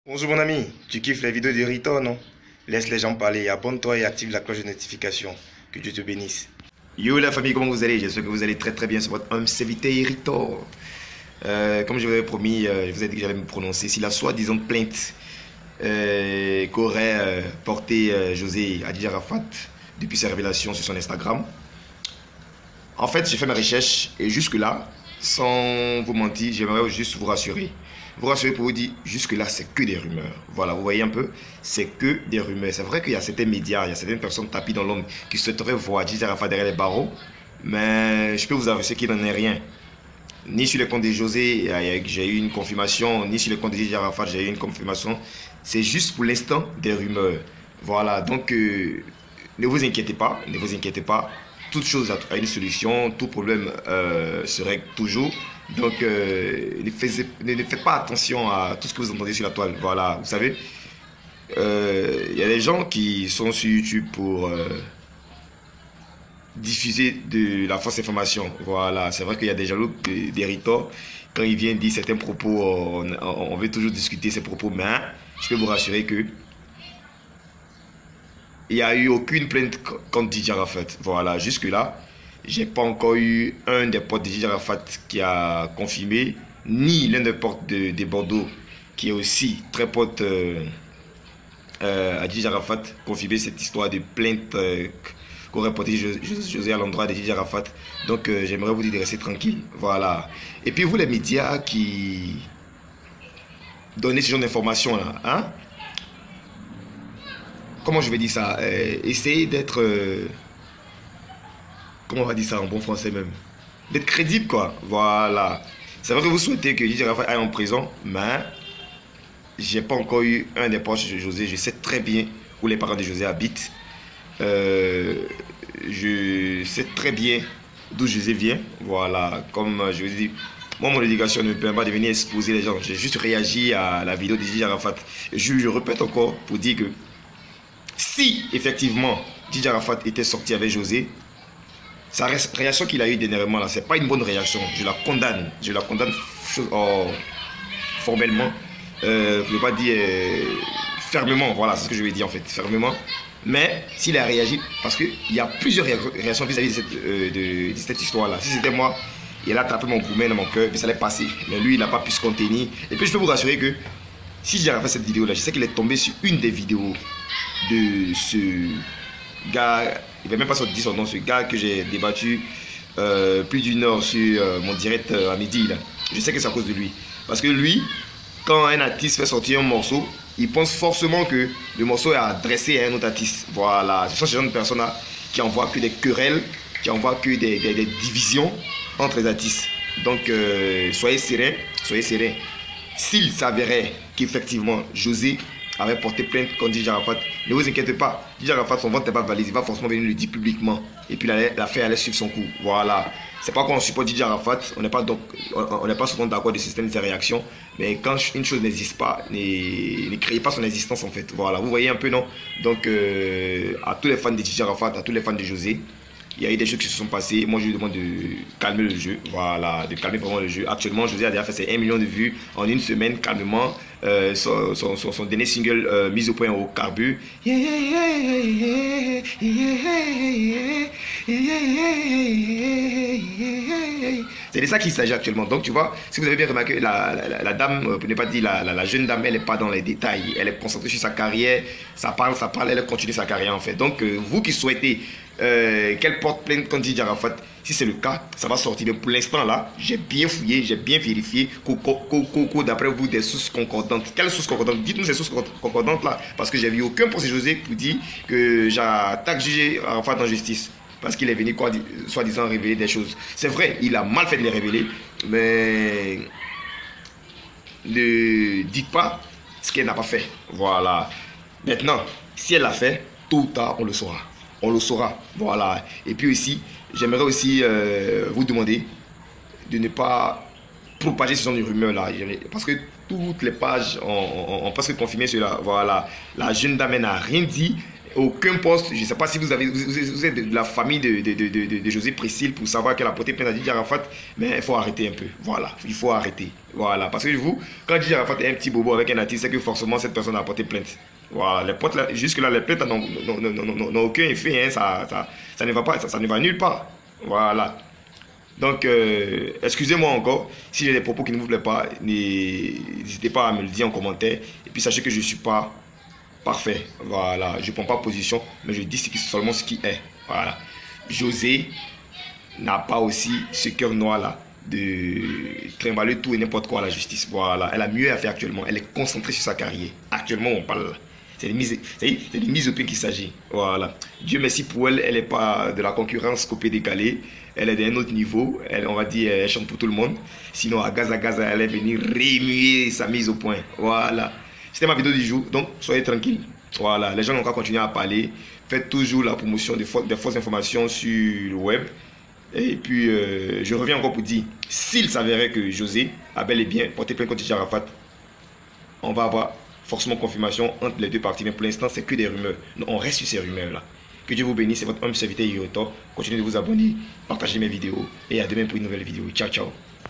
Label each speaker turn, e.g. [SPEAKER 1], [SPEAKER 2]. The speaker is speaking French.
[SPEAKER 1] Bonjour mon ami, tu kiffes les vidéos de Rito, non? Laisse les gens parler, abonne-toi et active la cloche de notification. Que Dieu te bénisse. Yo la famille, comment vous allez? J'espère que vous allez très bien. C'est votre homme serviteur Rito. Comme je vous avais promis, je vous ai dit que j'allais me prononcer. Si la soi-disant plainte qu'aurait porté José Adji Arafat depuis ses révélations sur son Instagram. En fait, j'ai fait mes recherches et jusque-là, sans vous mentir, j'aimerais juste vous rassurer. Vous rassurer pour vous dire, jusque-là, c'est que des rumeurs. Voilà, vous voyez un peu, c'est que des rumeurs. C'est vrai qu'il y a certains médias, il y a certaines personnes tapis dans l'ombre qui souhaiteraient voir Adji Arafat derrière les barreaux, mais je peux vous assurer qu'il n'en est rien. Ni sur le compte de José, j'ai eu une confirmation, ni sur le compte de Adji Arafat, j'ai eu une confirmation. C'est juste pour l'instant des rumeurs. Voilà, donc ne vous inquiétez pas, ne vous inquiétez pas. Toute chose a une solution, tout problème se règle toujours. Donc, ne faites pas attention à tout ce que vous entendez sur la toile. Voilà, vous savez, il y a des gens qui sont sur YouTube pour diffuser de la fausse information. Voilà, c'est vrai qu'il y a des jaloux, des ritors. Quand ils viennent dire certains propos, on veut toujours discuter ces propos. Mais je peux vous rassurer que il n'y a eu aucune plainte contre Adji Arafat. Voilà, jusque-là, j'ai pas encore eu un des potes d'Adji Arafat qui a confirmé, ni l'un des potes de Bordeaux, qui est aussi très pote Adji Arafat, confirmé cette histoire de plainte qu'aurait porté José à l'endroit d'Adji Arafat. Donc, j'aimerais vous dire de rester tranquille. Voilà. Et puis, vous, les médias qui donnez ce genre d'informations-là, hein? Comment je vais dire ça? Essayez d'être... comment on va dire ça en bon français même? D'être crédible, quoi. Voilà. C'est vrai que vous souhaitez que Adji Arafat aille en prison, mais j'ai pas encore eu un des proches de José. Je sais très bien où les parents de José habitent. Je sais très bien d'où José vient. Voilà. Comme je vous dis, moi, mon éducation ne me permet pas de venir exposer les gens. J'ai juste réagi à la vidéo d'Adji Arafat. Je répète encore pour dire que si effectivement Adji Arafat était sorti avec José, sa réaction qu'il a eue dernièrement là, c'est pas une bonne réaction. Je la condamne. Je la condamne formellement. Je ne veux pas dire fermement. Voilà, c'est ce que je vais dire en fait, fermement. Mais s'il a réagi, parce qu'il y a plusieurs réactions vis-à-vis de cette histoire-là. Si c'était moi, il a tapé mon gourmet dans mon cœur, puis ça allait passer. Mais lui, il n'a pas pu se contenir. Et puis je peux vous rassurer que si j'avais fait cette vidéo-là, je sais qu'il est tombé sur une des vidéos de ce gars, il ne va même pas sortir son nom, ce gars que j'ai débattu plus d'une heure sur mon direct à midi là. Je sais que c'est à cause de lui. Parce que lui, quand un artiste fait sortir un morceau, il pense forcément que le morceau est adressé à un autre artiste. Voilà, ce sont ces gens de personnes-là qui envoient que des querelles, qui envoient que des divisions entre les artistes. Donc, soyez sereins, soyez sereins. S'il s'avérait qu'effectivement José avait porté plainte contre Adji Arafat, ne vous inquiétez pas. Adji Arafat, son ventre n'est pas valise, il va forcément venir le dire publiquement. Et puis l'affaire allait suivre son cours. Voilà. C'est pas qu'on supporte Adji Arafat, on n'est pas souvent d'accord de système de réactions. Mais quand une chose n'existe pas, ne créez pas son existence en fait. Voilà, vous voyez un peu, non? Donc, à tous les fans d'Adji Arafat, à tous les fans de José, il y a eu des choses qui se sont passées. Moi, je lui demande de calmer le jeu. Voilà, de calmer vraiment le jeu. Actuellement, José a déjà fait ses 1 million de vues en une semaine, calmement. Son dernier single, mise au point au carbu. C'est de ça qu'il s'agit actuellement. Donc, tu vois, si vous avez bien remarqué, la dame, pour ne pas dire la jeune dame, elle n'est pas dans les détails. Elle est concentrée sur sa carrière. Ça parle, elle continue sa carrière en fait. Donc, vous qui souhaitez qu'elle porte plainte contre Adji Arafat, si c'est le cas, ça va sortir. Mais pour l'instant là, j'ai bien fouillé, j'ai bien vérifié d'après vous des sources concordantes. Quelles sources concordantes? Dites-nous ces sources concordantes là, parce que j'ai vu aucun procès José pour dire que j'attaque Adji Arafat en justice. Parce qu'il est venu soi-disant révéler des choses. C'est vrai, il a mal fait de les révéler, mais ne dites pas ce qu'elle n'a pas fait. Voilà. Maintenant, si elle l'a fait, tôt ou tard, on le saura. On le saura. Voilà. Et puis aussi, j'aimerais aussi vous demander de ne pas propager ce genre de rumeurs-là. Parce que toutes les pages ont presque confirmé cela. Voilà. La jeune dame n'a rien dit. aucun poste. Je ne sais pas si vous êtes de la famille de José Précile pour savoir qu'elle a porté plainte à Didier Arafat, mais il faut arrêter un peu. Voilà, il faut arrêter. Voilà, parce que vous, quand Didier Arafat est un petit bobo avec un artiste, c'est que forcément cette personne a porté plainte. Voilà, les potes là, jusque là, les plaintes n'ont aucun effet, hein, ça ne va pas, ça ne va nulle part. Voilà. Donc, excusez-moi encore, si j'ai des propos qui ne vous plaisent pas, n'hésitez pas à me le dire en commentaire. Et puis sachez que je ne suis pas parfait. Voilà, je ne prends pas position, mais je dis seulement ce qui est. Voilà. José n'a pas aussi ce cœur noir là de trimballer tout et n'importe quoi à la justice. Voilà, elle a mieux à faire actuellement. Elle est concentrée sur sa carrière. Actuellement, on parle là. C'est des mises au point qu'il s'agit. Voilà. Dieu merci pour elle, elle n'est pas de la concurrence copier-décaler. Elle est d'un autre niveau. Elle, on va dire, elle chante pour tout le monde. Sinon, à Gaza, elle est venue remuer sa mise au point. Voilà. C'était ma vidéo du jour. Donc, soyez tranquilles. Voilà. Les gens n'ont qu'à continuer à parler. Faites toujours la promotion des fausses informations sur le web. Et puis, je reviens encore pour dire, s'il s'avérait que José a bel et bien porté plainte contre Didier Arafat, on va avoir forcément confirmation entre les deux parties. Mais pour l'instant, c'est que des rumeurs. Donc, on reste sur ces rumeurs-là. Que Dieu vous bénisse. C'est votre homme serviteur Yoto. Continuez de vous abonner, partagez mes vidéos. Et à demain pour une nouvelle vidéo. Ciao, ciao.